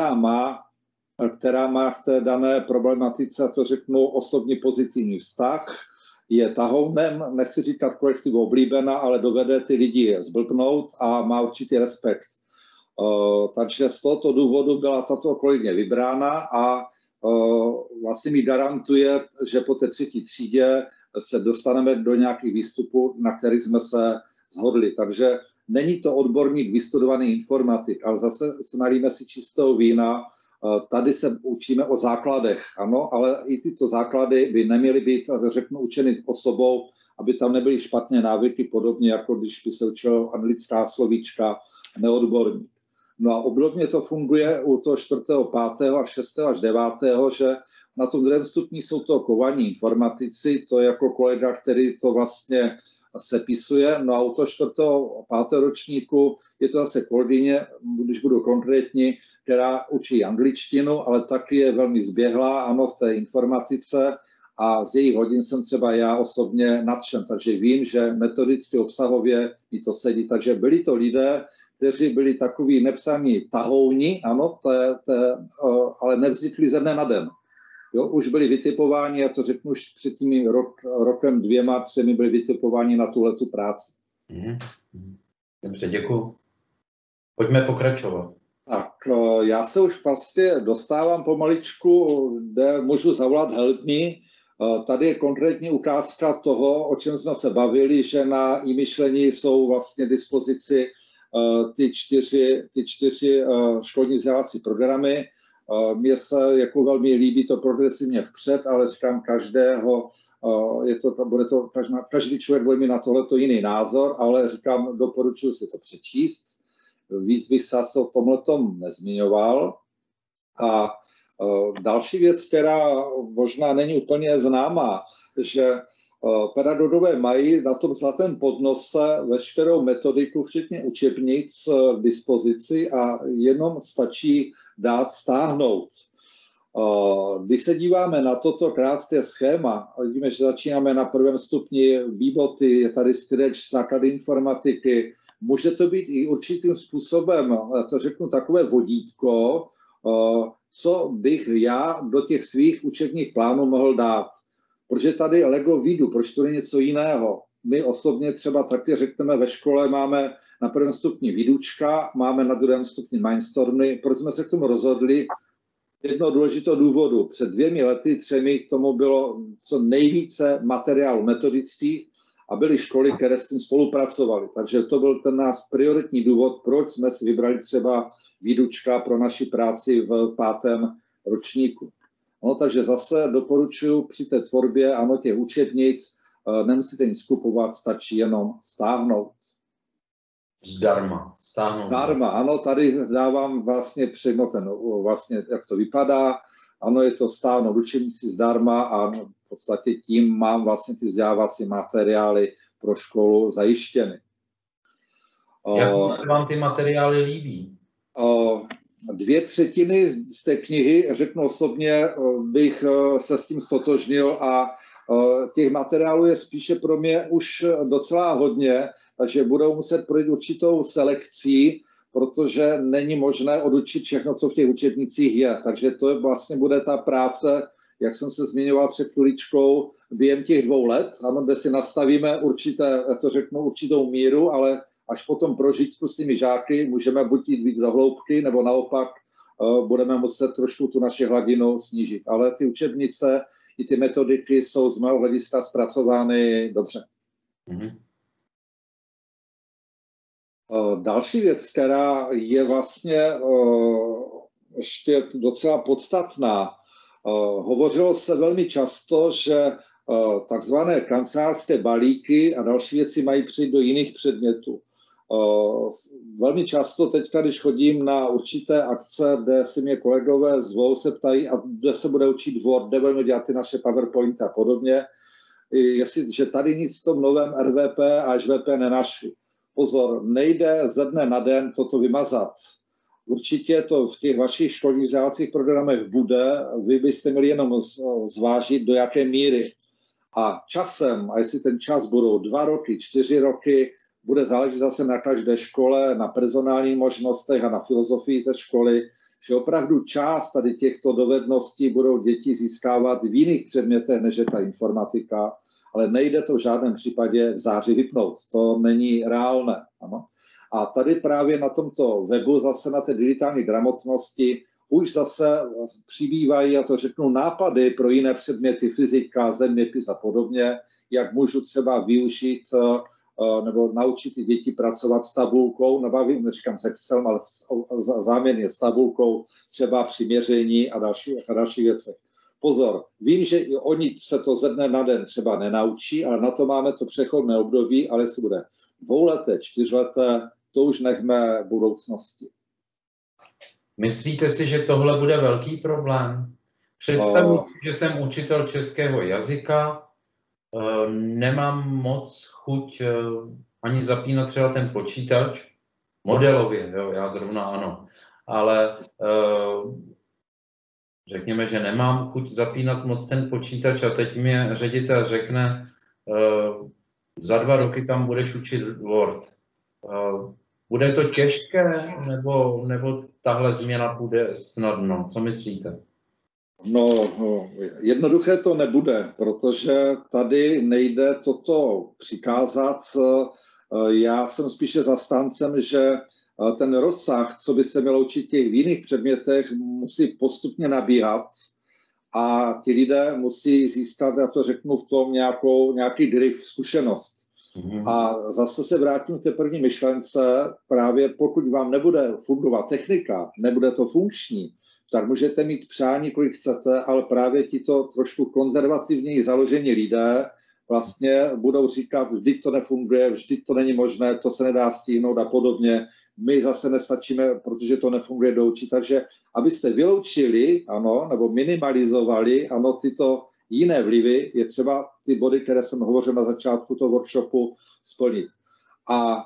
která má v té dané problematice, to řeknu, osobní pozitivní vztah, je tahounem, nechci říkat kolektivu oblíbená, ale dovede ty lidi zblbnout a má určitý respekt. Takže z tohoto důvodu byla tato kolegyně vybrána a vlastně mi garantuje, že po té 3. třídě se dostaneme do nějakých výstupů, na kterých jsme se shodli. Takže není to odborník vystudovaný informatik, ale zase nalíme si čistého vína. Tady se učíme o základech, ano, ale i tyto základy by neměly být, řeknu, učeny osobou, aby tam nebyly špatné návyky, podobně jako když by se učil anglická slovíčka neodborník. No a obdobně to funguje u toho 4., 5. a 6. až 9., že na tom 2. stupni jsou to kovaní informatici, to je jako kolega, který to vlastně sepisuje. No a u toho 4., 5. ročníku je to zase kolegyně, když budu konkrétní, která učí angličtinu, ale taky je velmi zběhlá, ano, v té informatice a z jejich hodin jsem třeba já osobně nadšen, takže vím, že metodicky obsahově mi to sedí. Takže byli to lidé, kteří byli takový nepsaní tahouni, ano, ale nevznikli ze dne na den. Jo, už byli vytipováni, já to řeknu už před tím rokem, 2, 3 byli vytipováni na tuhletu práci. Dobře, děkuji. Pojďme pokračovat. Tak, já se už vlastně dostávám pomaličku, kde můžu zavolat help me. Tady je konkrétní ukázka toho, o čem jsme se bavili, že na e-myšlení jsou vlastně dispozici ty 4 školní vzdělávací programy. Mně se jako velmi líbí to progresivně vpřed, ale říkám každého, každý člověk bude mít na tohleto jiný názor, ale říkám, doporučuji si to přečíst. Víc bych se o tomhletom nezmiňoval. A další věc, která možná není úplně známá, že pedagogové mají na tom zlatém podnose veškerou metodiku, včetně učebnic, k dispozici a jenom stačí dát stáhnout. Když se díváme na toto krátké schéma, vidíme, že začínáme na 1. stupni výboty, je tady Scratch, základy informatiky, může to být i určitým způsobem, to řeknu, takové vodítko, co bych já do těch svých učebních plánů mohl dát. Protože tady Lego vidu, proč to je něco jiného. My osobně třeba taky řekneme ve škole, máme na 1. stupni výdučka, máme na 2. stupni Mindstormy. Proč jsme se k tomu rozhodli? Jedno důležitého důvodu. Před 2 lety, 3 k tomu bylo co nejvíce materiálů metodických a byly školy, které s tím spolupracovaly. Takže to byl ten náš prioritní důvod, proč jsme si vybrali třeba výdučka pro naši práci v 5. ročníku. No, takže zase doporučuji při té tvorbě, ano, těch učebnic, nemusíte nic kupovat, stačí jenom stáhnout. Zdarma. Stáhnout. Zdarma, ano, tady dávám vlastně přímo vlastně, jak to vypadá. Ano, je to stáhnout učebnici zdarma a v podstatě tím mám vlastně ty vzdělávací materiály pro školu zajištěny. Jak vám ty materiály líbí? 2/3 z té knihy, řeknu osobně, bych se s tím stotožnil a těch materiálů je spíše pro mě už docela hodně, takže budou muset projít určitou selekcí, protože není možné odučit všechno, co v těch učebnicích je. Takže to vlastně bude ta práce, jak jsem se zmiňoval před chviličkou, během těch 2 let, ano, kde si nastavíme určitou míru, ale až potom prožitku s těmi žáky můžeme buď jít víc do hloubky, nebo naopak budeme muset trošku tu naši hladinu snížit. Ale ty učebnice i ty metodiky jsou z mého hlediska zpracovány dobře. Další věc, která je vlastně ještě docela podstatná, hovořilo se velmi často, že takzvané kancelářské balíky a další věci mají přijít do jiných předmětů. Velmi často teďka, když chodím na určité akce, kde si mě kolegové zvou, se ptají, a kde se bude učit Word, kde budeme dělat ty naše PowerPointy a podobně, že tady nic v tom novém RVP a HVP nenašli. Pozor, nejde ze dne na den toto vymazat. Určitě to v těch vašich školních vzdělávacích programech bude, vy byste měli jenom zvážit, do jaké míry. A časem, a jestli ten čas budou 2 roky, 4 roky, bude záležet zase na každé škole, na personálních možnostech a na filozofii té školy, že opravdu část tady těchto dovedností budou děti získávat v jiných předmětech, než je ta informatika, ale nejde to v žádném případě v září vypnout. To není reálné. Ano. A tady právě na tomto webu zase na té digitální gramotnosti už zase přibývají, já to řeknu, nápady pro jiné předměty, fyzika, zeměpis a podobně, jak můžu třeba využít nebo naučit ty děti pracovat s tabulkou, nebavím, říkám se Excelem, ale záměrně s tabulkou, třeba při měření a další věcech. Pozor, vím, že i oni se to ze dne na den třeba nenaučí, ale na to máme to přechodné období, ale jestli bude 2leté, 4leté, to už nechme budoucnosti. Myslíte si, že tohle bude velký problém? Představuji, že jsem učitel českého jazyka, nemám moc chuť ani zapínat třeba ten počítač, modelově, jo, já zrovna ano, ale řekněme, že nemám chuť zapínat moc ten počítač a teď mi ředitel řekne, za 2 roky tam budeš učit Word. Bude to těžké, nebo tahle změna bude snadno? Co myslíte? No, jednoduché to nebude, protože tady nejde toto přikázat. Já jsem spíše zastáncem, že ten rozsah, co by se mělo učit v jiných předmětech, musí postupně nabíhat a ti lidé musí získat, já to řeknu, v tom nějaký drive, zkušenost. A zase se vrátím k té první myšlence, právě pokud vám nebude fungovat technika, nebude to funkční, tak můžete mít přání, kolik chcete, ale právě tito trošku konzervativněji založení lidé vlastně budou říkat, vždyť to nefunguje, vždyť to není možné, to se nedá stihnout a podobně. My zase nestačíme, protože to nefunguje doučit. Takže abyste vyloučili, ano, nebo minimalizovali, ano, tyto jiné vlivy, je třeba ty body, které jsem hovořil na začátku toho workshopu, splnit. A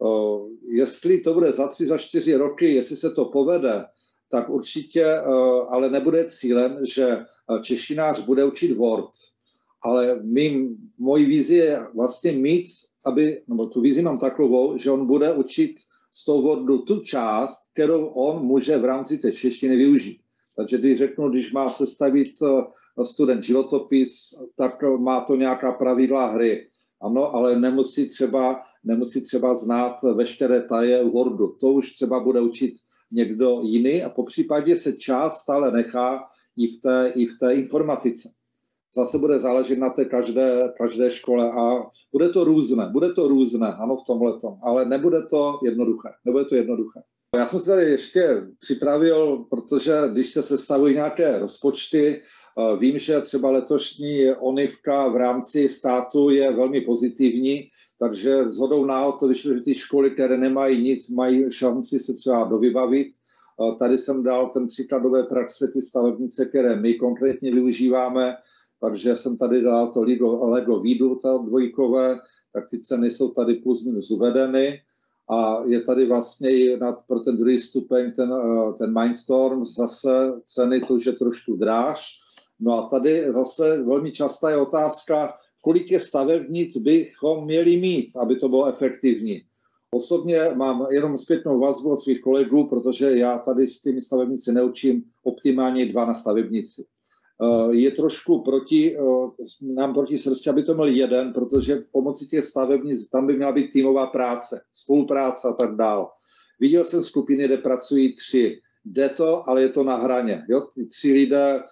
jestli to bude za 3, za 4 roky, jestli se to povede, tak určitě, ale nebude cílem, že češtinář bude učit Word. Ale mojí vizi je vlastně mít, nebo tu vizi mám takovou, že on bude učit z toho Wordu tu část, kterou on může v rámci té češtiny využít. Takže když řeknu, když má sestavit student životopis, tak má to nějaká pravidla hry. Ano, ale nemusí třeba znát veškeré taje Wordu. To už třeba bude učit někdo jiný a po případě se část stále nechá i v té informatice. Zase bude záležet na té každé škole a bude to různé, ano, v tomhletom, ale nebude to jednoduché. Já jsem si tady ještě připravil, protože když se sestavují nějaké rozpočty, vím, že třeba letošní ONIVka v rámci státu je velmi pozitivní, takže shodou náhod to vyšlo, že ty školy, které nemají nic, mají šanci se třeba dovybavit. Tady jsem dal ten příkladové praxe, ty stavebnice, které my konkrétně využíváme, takže jsem tady dal to Lego Vidu, to dvojkové, tak ty ceny jsou tady plus minus uvedeny. A je tady vlastně i pro ten druhý stupeň ten Mindstorm, zase ceny to už je trošku dráž. No a tady zase velmi častá je otázka, kolik je stavebnic bychom měli mít, aby to bylo efektivní. Osobně mám jenom zpětnou vazbu od svých kolegů, protože já tady s těmi stavebnici neučím optimálně 2 na stavebnici. Je trošku proti srsti, aby to měl 1, protože pomocí těch stavebnic tam by měla být týmová práce, spolupráce a tak dále. Viděl jsem skupiny, kde pracují 3. Jde to, ale je to na hraně. Jo? 3 lidé,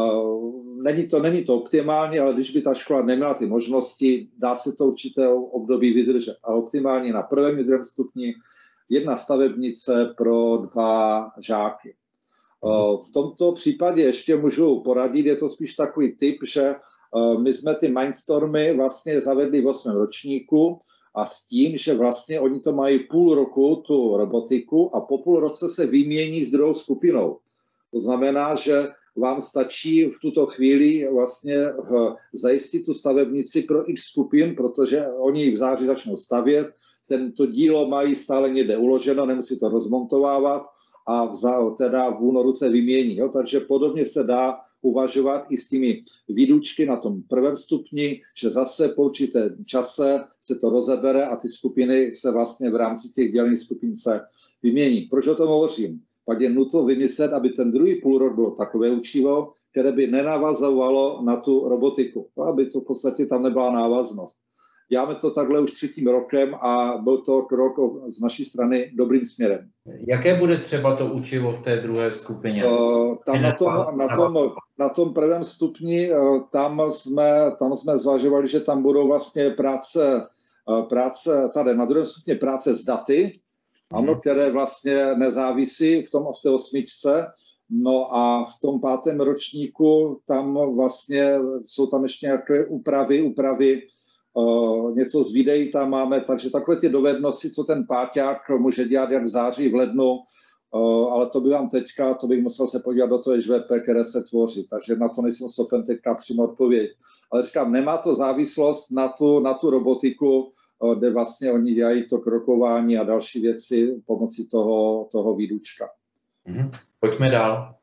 není to optimální, ale když by ta škola neměla ty možnosti, dá se to určité období vydržet. A optimálně na 1. a 2. stupni 1 stavebnice pro 2 žáky. V tomto případě ještě můžu poradit, je to spíš takový tip, že my jsme ty Mindstormy vlastně zavedli v 8. ročníku a s tím, že vlastně oni to mají půl roku, tu robotiku, a po půl roce se vymění s druhou skupinou. To znamená, že vám stačí v tuto chvíli vlastně zajistit tu stavebnici pro x skupin, protože oni v září začnou stavět, tento dílo mají stále někde uloženo, nemusí to rozmontovávat a v únoru se vymění. Jo? Takže podobně se dá uvažovat i s těmi výdučky na tom 1. stupni, že zase po určité čase se to rozebere a ty skupiny se vlastně v rámci těch dělených skupin se vymění. Proč o tom hovořím? Pak je nutno vymyslet, aby ten druhý půlrok bylo takové učivo, které by nenavazovalo na tu robotiku, aby to v podstatě tam nebyla návaznost. děláme to takhle už 3. rokem a byl to krok z naší strany dobrým směrem. Jaké bude třeba to učivo v té druhé skupině? Tam na tom 1. stupni, tam jsme zvažovali, že tam budou vlastně práce tady na 2. stupni práce s daty, ano, které vlastně nezávisí v té 8. No a v tom 5. ročníku tam vlastně jsou tam ještě nějaké úpravy, něco z videí tam máme, takže takové ty dovednosti, co ten páťák může dělat jak v září, v lednu, ale to bych musel se podívat do toho HVP, které se tvoří, takže na to nejsem schopen teďka přímo odpovědět. Ale říkám, nemá to závislost na tu robotiku, kde vlastně oni dělají to krokování a další věci pomocí toho výdučka. Pojďme dál.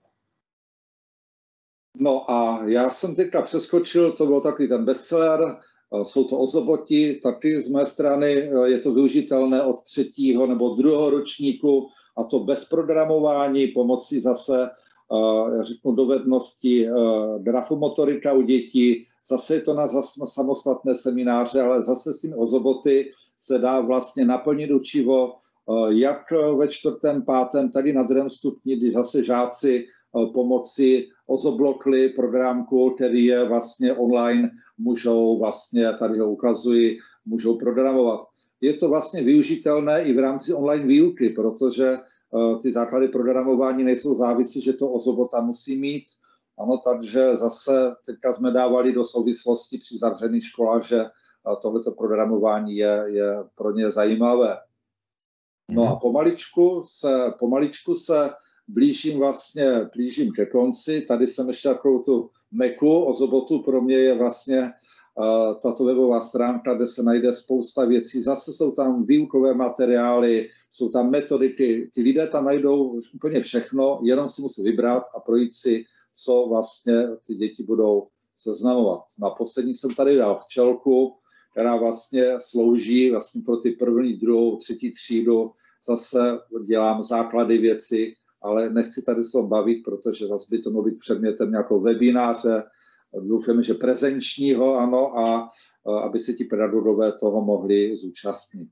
No a já jsem teďka přeskočil, to byl takový ten bestseller, jsou to ozoboti, taky z mé strany je to využitelné od 3. nebo 2. ročníku a to bez programování, pomocí zase, řeknu, dovednosti grafomotorika u dětí, zase je to na samostatné semináře, ale zase s tím ozoboty se dá vlastně naplnit učivo, jak ve 4., 5., tady na 2. stupni, kdy zase žáci pomocí Ozoblokly programku, který je vlastně online, můžou vlastně, tady ho ukazuji, můžou programovat. Je to vlastně využitelné i v rámci online výuky, protože ty základy programování nejsou závislí, že to ozobota musí mít. Ano, takže zase teďka jsme dávali do souvislosti při zavřených školách, že tohleto programování je pro ně zajímavé. No a pomaličku se blížím ke konci. Tady jsem ještě takovou tu meku ozobotu, pro mě je vlastně tato webová stránka, kde se najde spousta věcí. Zase jsou tam výukové materiály, jsou tam metodiky. Ti lidé tam najdou úplně všechno, jenom si musí vybrat a projít si, co vlastně ty děti budou seznamovat. Na poslední jsem tady dal včelku, která vlastně slouží vlastně pro ty 1., 2., 3. třídu. Zase dělám základy věci, ale nechci tady s tom bavit, protože zase by to mohlo být předmětem nějakého webináře, doufám, že prezenčního, ano, a aby si ti pedagogové toho mohli zúčastnit.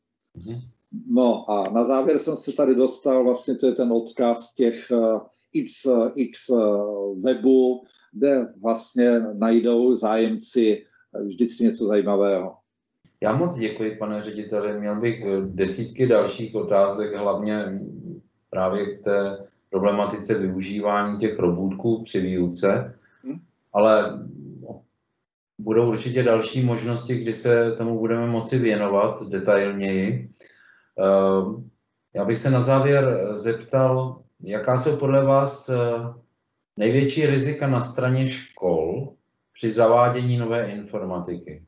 No a na závěr jsem se tady dostal, vlastně to je ten odkaz těch x webů, kde vlastně najdou zájemci vždycky něco zajímavého. Já moc děkuji, pane řediteli. Měl bych desítky dalších otázek, hlavně právě k té problematice využívání těch robůtků při výuce, ale budou určitě další možnosti, kdy se tomu budeme moci věnovat detailněji. Já bych se na závěr zeptal, jaká jsou podle vás největší rizika na straně škol při zavádění nové informatiky?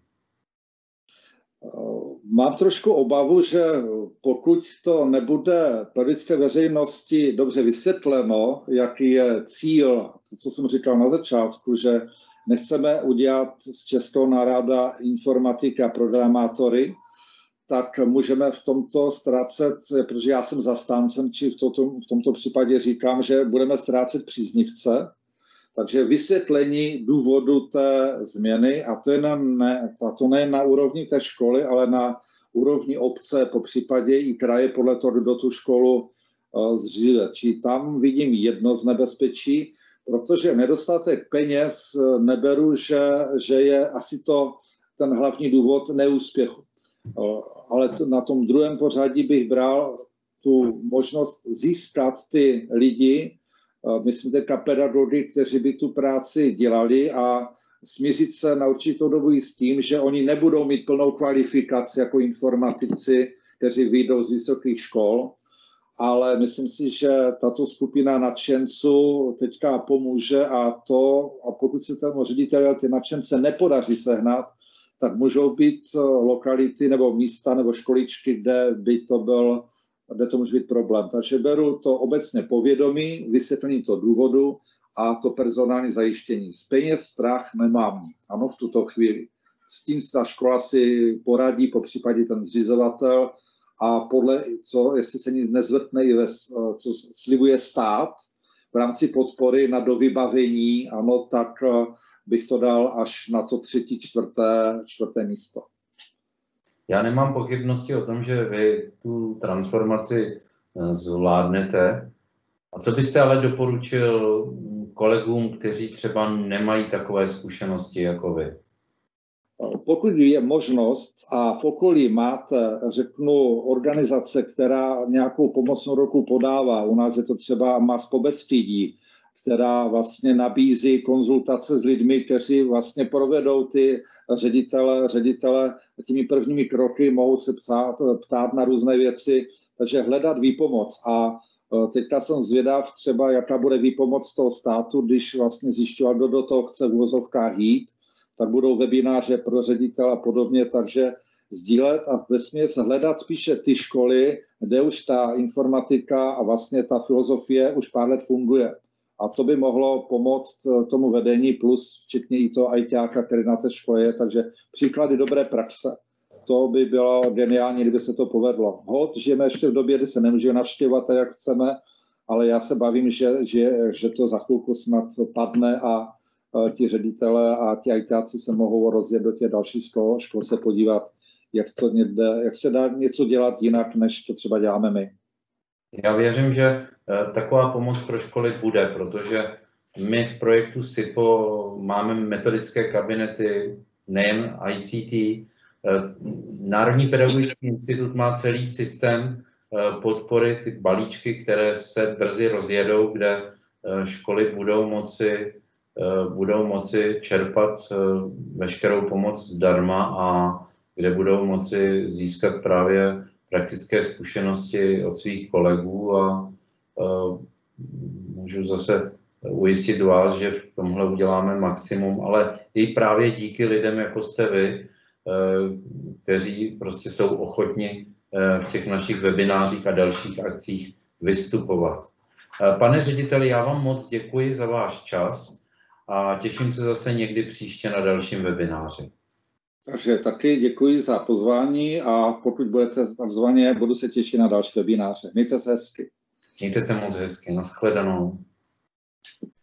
Mám trošku obavu, že pokud to nebude pedagogické veřejnosti dobře vysvětleno, jaký je cíl, to, co jsem říkal na začátku, že nechceme udělat z českého národa informatika programátory, tak můžeme v tomto ztrácet, protože já jsem zastáncem, či v tomto případě říkám, že budeme ztrácet příznivce. Takže vysvětlení důvodu té změny, a to nejen na úrovni té školy, ale na úrovni obce, po případě i kraje, podle toho, kdo tu školu zřizuje. Či tam vidím jedno z nebezpečí, protože nedostatek peněz neberu, že je asi to ten hlavní důvod neúspěchu. Ale na tom druhém pořadí bych bral tu možnost získat ty lidi, myslím teďka pedagogy, kteří by tu práci dělali a smířit se na určitou dobu i s tím, že oni nebudou mít plnou kvalifikaci jako informatici, kteří vyjdou z vysokých škol, ale myslím si, že tato skupina nadšenců teďka pomůže a pokud se tomu řediteli ty nadšence nepodaří sehnat, tak můžou být lokality nebo místa nebo školičky, kde to může být problém. Takže beru to obecně povědomí, vysvětlení toho důvodu a to personální zajištění. Z peněz strach nemám, ano, v tuto chvíli. S tím ta škola si poradí, po případě ten zřizovatel a jestli se nic nezvrtne, co slibuje stát v rámci podpory na dovybavení, ano, tak bych to dal až na to 3., 4. místo. Já nemám pochybnosti o tom, že vy tu transformaci zvládnete. A co byste ale doporučil kolegům, kteří třeba nemají takové zkušenosti jako vy? Pokud je možnost a v okolí máte, řeknu, organizace, která nějakou pomocnou ruku podává, u nás je to třeba MAS Pobestidí, která vlastně nabízí konzultace s lidmi, kteří vlastně provedou ty ředitele těmi prvními kroky, mohou se ptát na různé věci, takže hledat výpomoc. A teďka jsem zvědav třeba, jaká bude výpomoc toho státu, když vlastně zjišťoval, kdo do toho chce v uvozovkách jít, tak budou webináře pro ředitele a podobně, takže sdílet a vesměs hledat spíše ty školy, kde už ta informatika a vlastně ta filozofie už pár let funguje. A to by mohlo pomoct tomu vedení, plus včetně i toho ITáka, který na té škole je, takže příklady dobré praxe. To by bylo geniální, kdyby se to povedlo. Hod, žijeme ještě v době, kdy se nemůžeme navštěvovat tak, jak chceme, ale já se bavím, že to za chvilku snad padne a ti ředitelé a ti ITáci se mohou rozjet do těch dalších škol se podívat, jak se dá něco dělat jinak, než to třeba děláme my. Já věřím, že taková pomoc pro školy bude, protože my v projektu SIPO máme metodické kabinety, nejen ICT. Národní pedagogický institut má celý systém podpory, ty balíčky, které se brzy rozjedou, kde školy budou moci čerpat veškerou pomoc zdarma a kde budou moci získat právě praktické zkušenosti od svých kolegů a můžu zase ujistit vás, že v tomhle uděláme maximum, ale i právě díky lidem, jako jste vy, kteří prostě jsou ochotni v těch našich webinářích a dalších akcích vystupovat. Pane řediteli, já vám moc děkuji za váš čas a těším se zase někdy příště na dalším webináři. Takže taky děkuji za pozvání a pokud budete zvaně, budu se těšit na další webináře. Mějte se hezky. Mějte se moc hezky. Nashledanou.